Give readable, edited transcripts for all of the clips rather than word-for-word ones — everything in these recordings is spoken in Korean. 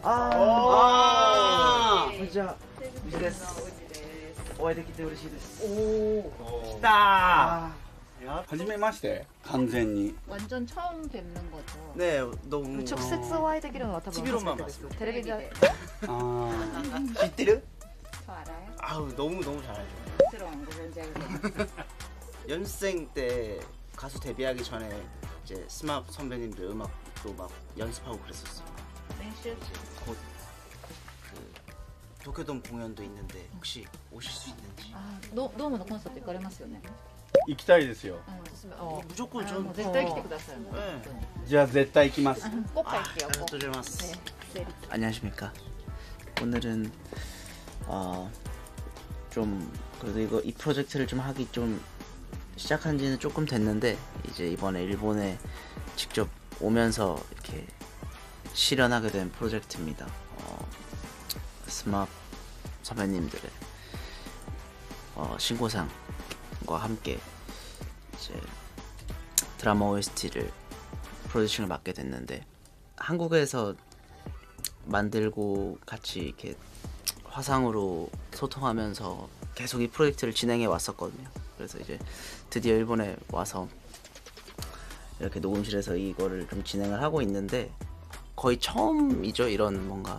こんにちは。宇治です。お会いできて嬉しいです。 来たはじめまして。完全に。 완전 처음 뵙는 거죠. 네, 너무. 直接お会いできるのは多分 TV로만 初めてです。テレビで 빗대르? 저 알아요? 아우 너무 잘하죠. 스러운 거 뭔지 알고. 연습생 때 가수 데뷔하기 전에 이제 스마 선배님들 음악도 막 연습하고 그랬었어요. 곧 그 도쿄돔 공연도 있는데 혹시 오실 수 있는지. 아, 노무のコンサート行かれますよね。 行きたいですよ。 무조건 전. 絶対来てください。 じゃあ絶対行きます。 꼭 갈게요. 꼭. 또 닮았어. 네. 안녕하십니까. 오늘은 좀 그래도 이 프로젝트를 좀 하기 좀 시작한 지는 조금 됐는데 이제 이번에 일본에 직접 오면서 이렇게 실현하게 된 프로젝트입니다. 스마프 선배님들의 신고상과 함께 이제 드라마 OST를 프로듀싱을 맡게 됐는데 한국에서 만들고 같이 이렇게 화상으로 소통하면서 계속 이 프로젝트를 진행해 왔었거든요. 그래서 이제 드디어 일본에 와서 이렇게 녹음실에서 이거를 좀 진행을 하고 있는데 거의 처음이죠. 이런 뭔가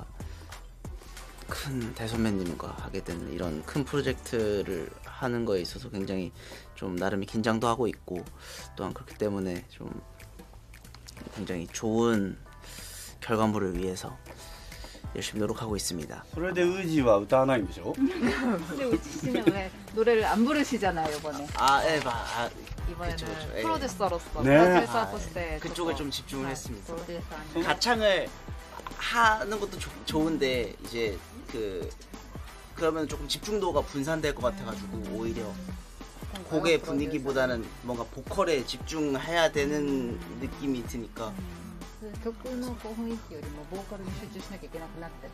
큰 대선배님과 하게 된 이런 큰 프로젝트를 하는 거에 있어서 굉장히 좀 나름의 긴장도 하고 있고 또한 그렇기 때문에 좀 굉장히 좋은 결과물을 위해서 열심히 노력하고 있습니다. それでウジは歌わないんでしょ? 근데 우지 씨는 왜 노래를 안 부르시잖아요 이번에. 예, 이번에는 그쵸. 프로듀서로서 네. 프로듀서 포스트에 그쪽에 좀 집중을 했습니다. 프로듀서 가창을 하는 것도 좋은데 이제 그러면 조금 집중도가 분산될 것 같아가지고 오히려 곡의 분위기보다는 뭔가 보컬에 집중해야 되는 느낌이 드니까. 曲の雰囲気よりもボーカルに集中しなきゃいけなくなったり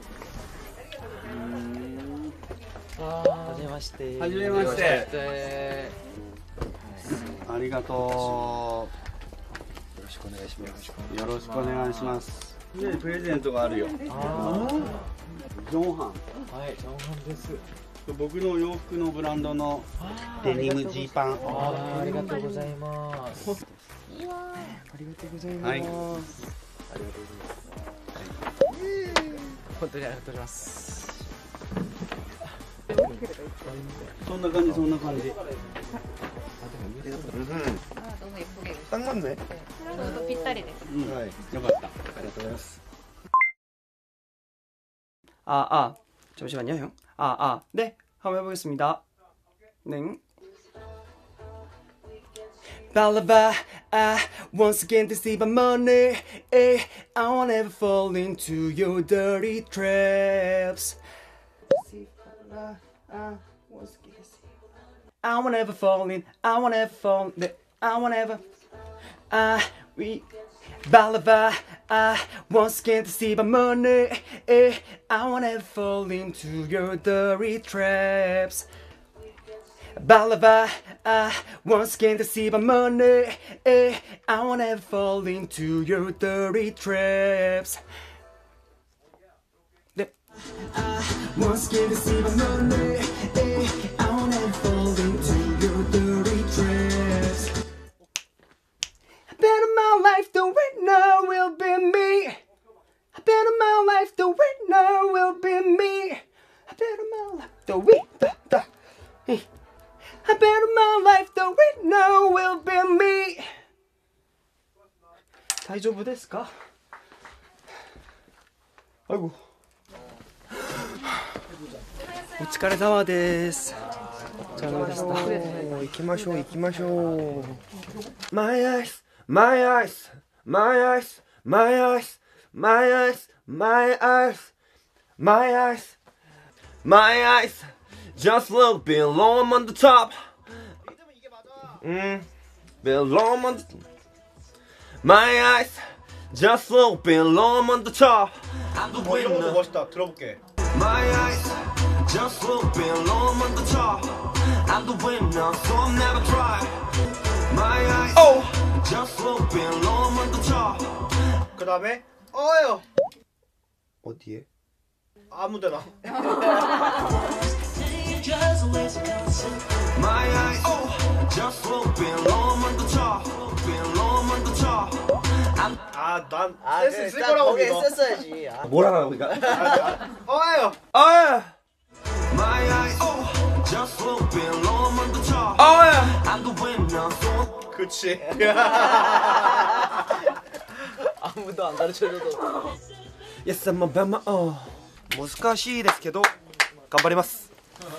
はじめまして。 はじめまして。ありがとう。よろしくお願いします。よろしくお願いします。ね、プレゼントがあるよ。ジョンハン。はい、ジョンハンです。僕の洋服のブランドのデニムジーパン。 ありがとうございます。ありがとうございます。 はい。 ありがとうございます。本当にありがとうございます。 そんな感じ、そんな感じ。 너무 예쁘게 딱 맞네. 저도 ぴったりです. はい、よかった。ありがとうございます。 잠시만요, 형. 네. 한번 해보겠습니다. 네. Balava, once again to see my money. I won't ever fall into your dirty traps. I won't ever fall in. I won't ever fall. I won't ever. Balava, once again to see my money. I won't ever fall into your dirty traps. Balava, once again to see my money. I won't ever fall into your dirty traps. Once again to see my money. I won't ever fall into your dirty traps. I bet my life the winner will be me. I bet my life the winner will be me. I bet my life the winner. I bet my life the winner will be me. 大丈夫ですか? 아이고. お疲れ様です。お疲れ様でした。行きましょう行きましょう。My eyes, my eyes, my eyes, my eyes, my eyes, my eyes, my eyes, my eyes. Just look below on the top. Below on the My eyes. Just look below on the top. I'm the winner. 멋있다. 들어볼게. My eyes. Just look below on the top. I'm the winner, so I'll never try. My eyes. Oh. Just look below on the top. 그 다음에 어요. 어디에? 아무데나. 난 센스 있을 거라고 믿어. 썼어야지. 뭐라고 그니까? 어예요. 아! 그치. 아무도 안 가르쳐줘도. Yes, I'm a Bama. 難しいですけど頑張ります。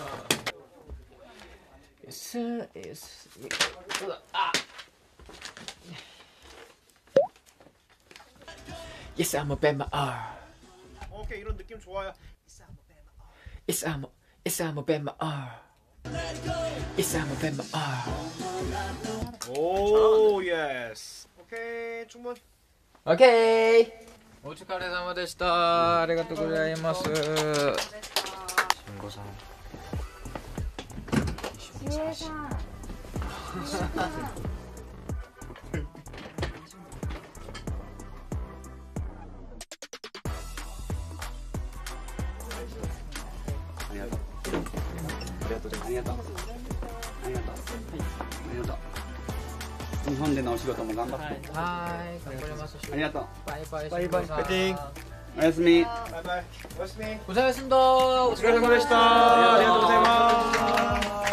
Yes, I'm a Bama R. 오케이, 이런 느낌 좋아요. Yes, I'm a Bama R. Yes, I'm a Bama R. 오, 예스. 오케이, 충분. 오케이. お疲れ様でした。ありがとうございます。 慎吾さん。ありがとう。ありがとう。ありがとう。ありがとう。ありがとう。日本でのお仕事も頑張って。 はい、頑張ります。 ありがとう。 バイバイ。 バイバイ。 慎吾さんおやすみ。 バイバイ。おやすみ。 お疲れ様でした。お疲お疲れ様でした。ありがとうございます。